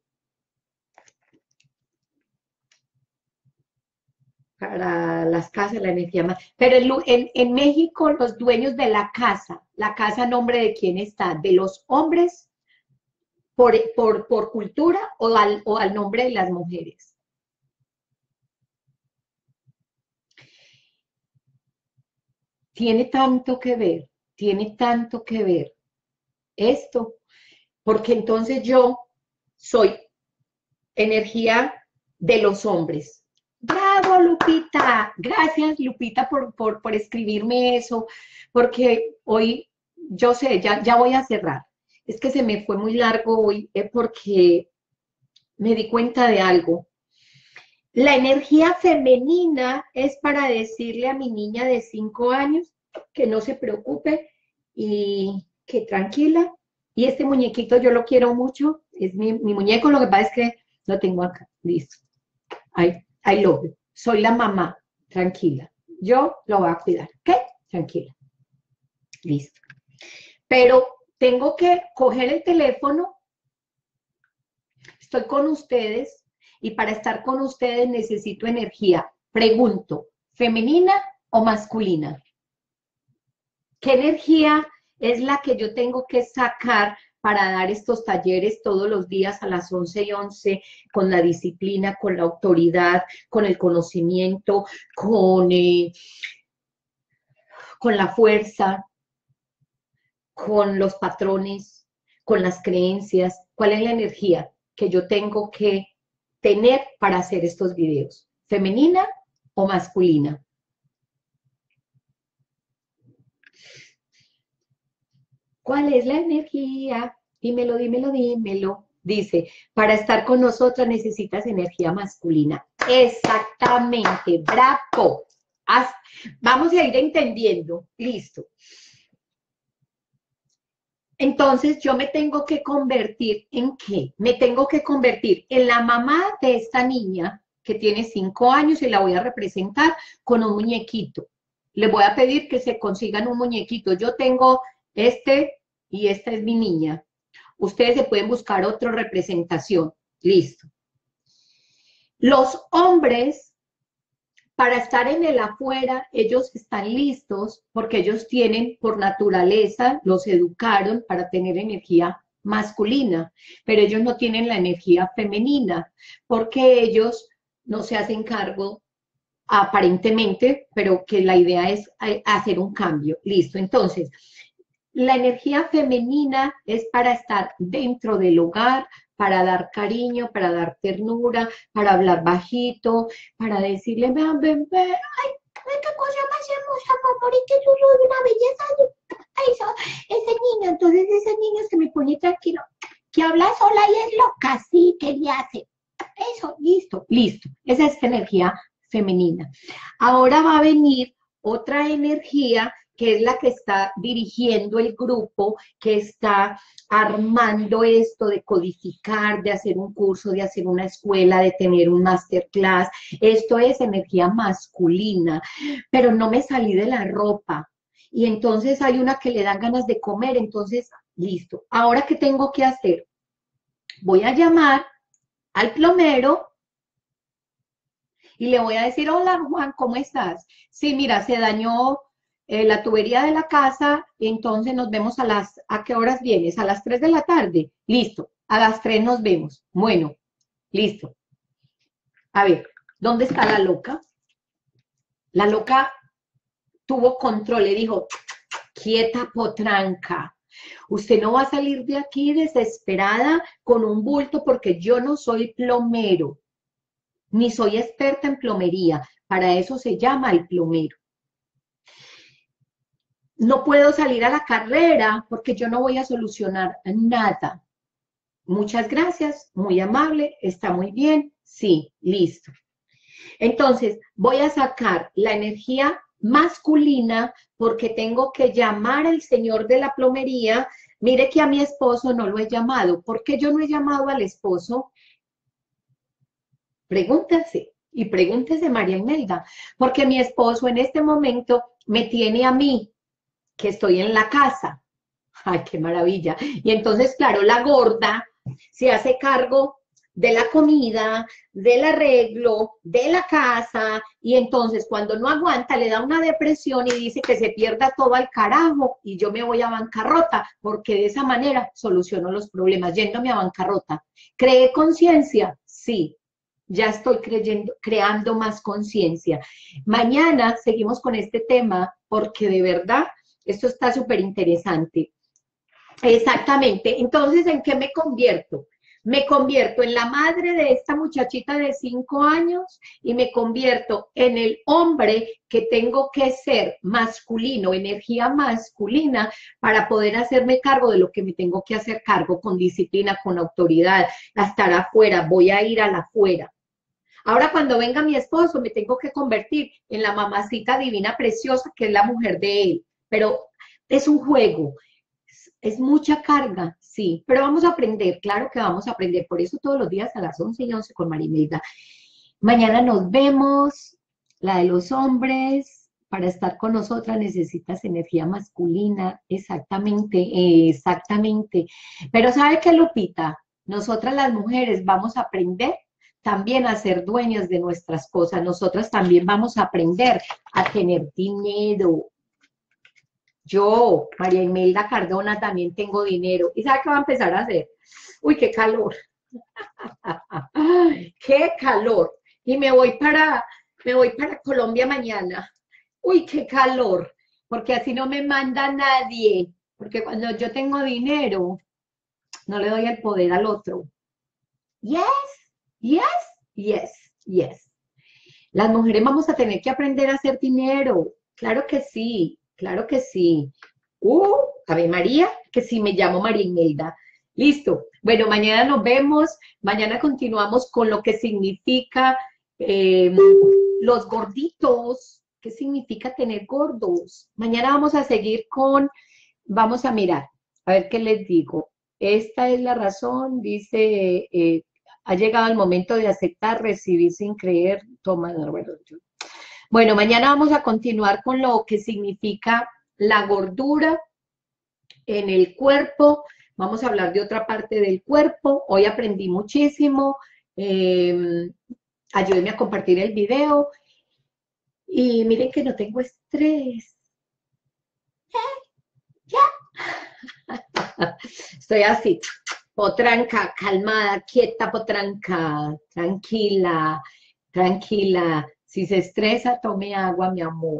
Para las casas, la energía más. Pero en, en, en México, los dueños de la casa, ¿la casa a nombre de quién está? ¿De los hombres por, por, por cultura o al, o al nombre de las mujeres? Tiene tanto que ver, tiene tanto que ver esto, porque entonces yo soy energía de los hombres. ¡Bravo, Lupita! Gracias, Lupita, por, por, por escribirme eso, porque hoy, yo sé, ya, ya voy a cerrar. Es que se me fue muy largo hoy eh, porque me di cuenta de algo. La energía femenina es para decirle a mi niña de cinco años que no se preocupe y que tranquila. Y este muñequito yo lo quiero mucho, es mi, mi muñeco, lo que pasa es que lo tengo acá, listo. I, I love you. Soy la mamá, tranquila. Yo lo voy a cuidar, ¿ok? Tranquila. Listo. Pero tengo que coger el teléfono, estoy con ustedes, y para estar con ustedes necesito energía. Pregunto, ¿femenina o masculina? ¿Qué energía es la que yo tengo que sacar para dar estos talleres todos los días a las once y once, con la disciplina, con la autoridad, con el conocimiento, con, eh, con la fuerza, con los patrones, con las creencias? ¿Cuál es la energía que yo tengo que tener para hacer estos videos? ¿Femenina o masculina? ¿Cuál es la energía? Dímelo, dímelo, dímelo. Dice, para estar con nosotras necesitas energía masculina. Exactamente, bravo. Haz, vamos a ir entendiendo. Listo. Entonces yo me tengo que convertir ¿en qué? Me tengo que convertir en la mamá de esta niña que tiene cinco años y la voy a representar con un muñequito. Le voy a pedir que se consigan un muñequito. Yo tengo este y esta es mi niña. Ustedes se pueden buscar otra representación. Listo. Los hombres, para estar en el afuera, ellos están listos porque ellos tienen por naturaleza, los educaron para tener energía masculina, pero ellos no tienen la energía femenina porque ellos no se hacen cargo aparentemente, pero que la idea es hacer un cambio. Listo, entonces, la energía femenina es para estar dentro del hogar, para dar cariño, para dar ternura, para hablar bajito, para decirle, vean, ven, ven, ay, qué cosa más hermosa, favorita, Lulu, de una belleza, ay, eso, ese niño, entonces ese niño se me pone tranquilo, que habla sola y es loca, sí, ¿qué le hace? Eso, listo, listo, esa es energía femenina. Ahora va a venir otra energía que es la que está dirigiendo el grupo, que está armando esto de codificar, de hacer un curso, de hacer una escuela, de tener un masterclass. Esto es energía masculina, pero no me salí de la ropa. Y entonces hay una que le dan ganas de comer, entonces, listo. Ahora, ¿qué tengo que hacer? Voy a llamar al plomero y le voy a decir, hola Juan, ¿cómo estás? Sí, mira, se dañó eh, la tubería de la casa, entonces nos vemos a las, ¿a qué horas vienes? A las tres de la tarde. Listo, a las tres nos vemos. Bueno, listo. A ver, ¿dónde está la loca? La loca tuvo control, le dijo, quieta potranca, usted no va a salir de aquí desesperada con un bulto porque yo no soy plomero, ni soy experta en plomería, para eso se llama el plomero. No puedo salir a la carrera porque yo no voy a solucionar nada. Muchas gracias, muy amable, está muy bien, sí, listo. Entonces, voy a sacar la energía masculina porque tengo que llamar al señor de la plomería. Mire que a mi esposo no lo he llamado. ¿Por qué yo no he llamado al esposo? Pregúntense. Y pregúntese, María Imelda, porque mi esposo en este momento me tiene a mí, que estoy en la casa. ¡Ay, qué maravilla! Y entonces, claro, la gorda se hace cargo de la comida, del arreglo, de la casa, y entonces cuando no aguanta le da una depresión y dice que se pierda todo al carajo y yo me voy a bancarrota, porque de esa manera soluciono los problemas, yéndome a bancarrota. ¿Cree conciencia? Sí. Ya estoy creyendo, creando más conciencia. Mañana seguimos con este tema porque de verdad esto está súper interesante. Exactamente. Entonces, ¿en qué me convierto? Me convierto en la madre de esta muchachita de cinco años y me convierto en el hombre que tengo que ser masculino, energía masculina, para poder hacerme cargo de lo que me tengo que hacer cargo con disciplina, con autoridad, a estar afuera, voy a ir a la afuera. Ahora cuando venga mi esposo me tengo que convertir en la mamacita divina preciosa que es la mujer de él, pero es un juego. Es mucha carga, sí, pero vamos a aprender, claro que vamos a aprender, por eso todos los días a las once y once con María Imelda. Mañana nos vemos, la de los hombres, para estar con nosotras necesitas energía masculina, exactamente, exactamente. Pero ¿sabe qué, Lupita? Nosotras las mujeres vamos a aprender también a ser dueñas de nuestras cosas, nosotras también vamos a aprender a tener dinero. Yo, María Imelda Cardona, también tengo dinero. ¿Y sabe qué va a empezar a hacer? Uy, qué calor. Qué calor. Y me voy para, me voy para Colombia mañana. Uy, qué calor. Porque así no me manda nadie. Porque cuando yo tengo dinero, no le doy el poder al otro. Yes, yes, yes, yes. Las mujeres vamos a tener que aprender a hacer dinero. Claro que sí. Claro que sí. Uh, Ave María, que sí me llamo María Imelda. Listo. Bueno, mañana nos vemos. Mañana continuamos con lo que significa eh, los gorditos. ¿Qué significa tener gordos? Mañana vamos a seguir con, vamos a mirar, a ver qué les digo. Esta es la razón, dice, eh, ha llegado el momento de aceptar, recibir sin creer, toma, bueno, yo, Bueno, mañana vamos a continuar con lo que significa la gordura en el cuerpo. Vamos a hablar de otra parte del cuerpo. Hoy aprendí muchísimo. Eh, ayúdenme a compartir el video. Y miren que no tengo estrés. ¿Ya? Estoy así, potranca, calmada, quieta, potranca, tranquila, tranquila. Si se estresa, tome agua, mi amor.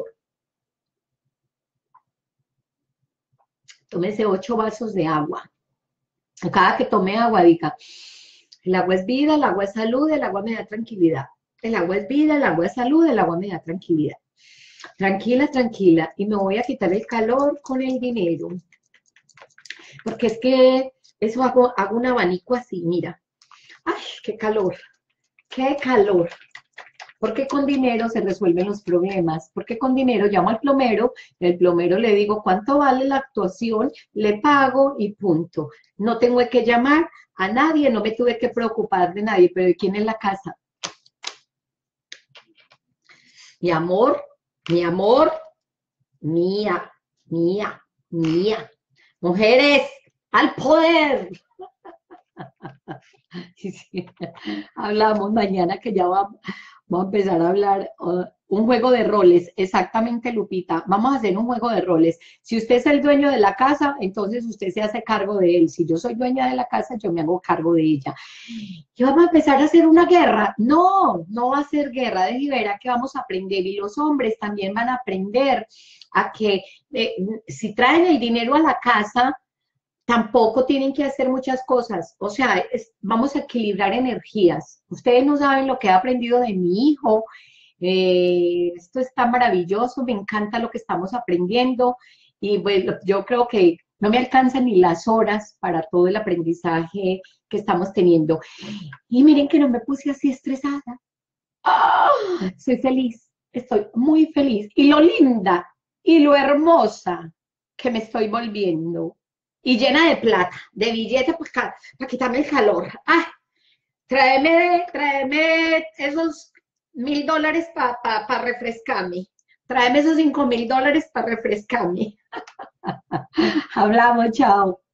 Tómese ocho vasos de agua. Cada que tome agua, diga, el agua es vida, el agua es salud, el agua me da tranquilidad. El agua es vida, el agua es salud, el agua me da tranquilidad. Tranquila, tranquila. Y me voy a quitar el calor con el dinero. Porque es que eso hago, hago un abanico así, mira. ¡Ay, qué calor! ¡Qué calor! Porque con dinero se resuelven los problemas, porque con dinero llamo al plomero, el plomero le digo cuánto vale la actuación, le pago y punto. No tengo que llamar a nadie, no me tuve que preocupar de nadie, pero ¿de quién es la casa? Mi amor, mi amor, mía, mía, mía. Mujeres, al poder. Sí, sí. Hablamos mañana que ya vamos. Vamos a empezar a hablar, uh, un juego de roles, exactamente, Lupita. Vamos a hacer un juego de roles. Si usted es el dueño de la casa, entonces usted se hace cargo de él. Si yo soy dueña de la casa, yo me hago cargo de ella. ¿Y vamos a empezar a hacer una guerra? No, no va a ser guerra. De verá que vamos a aprender. Y los hombres también van a aprender a que eh, si traen el dinero a la casa, tampoco tienen que hacer muchas cosas, o sea, es, vamos a equilibrar energías. Ustedes no saben lo que he aprendido de mi hijo, eh, esto está maravilloso, me encanta lo que estamos aprendiendo, y bueno, yo creo que no me alcanzan ni las horas para todo el aprendizaje que estamos teniendo. Y miren que no me puse así estresada. ¡Ah! Soy feliz, estoy muy feliz, y lo linda, y lo hermosa que me estoy volviendo. Y llena de plata, de billetes para, para quitarme el calor. ¡Ah! Tráeme, tráeme esos mil dólares para pa, pa refrescarme. Tráeme esos cinco mil dólares para refrescarme. Hablamos, chao.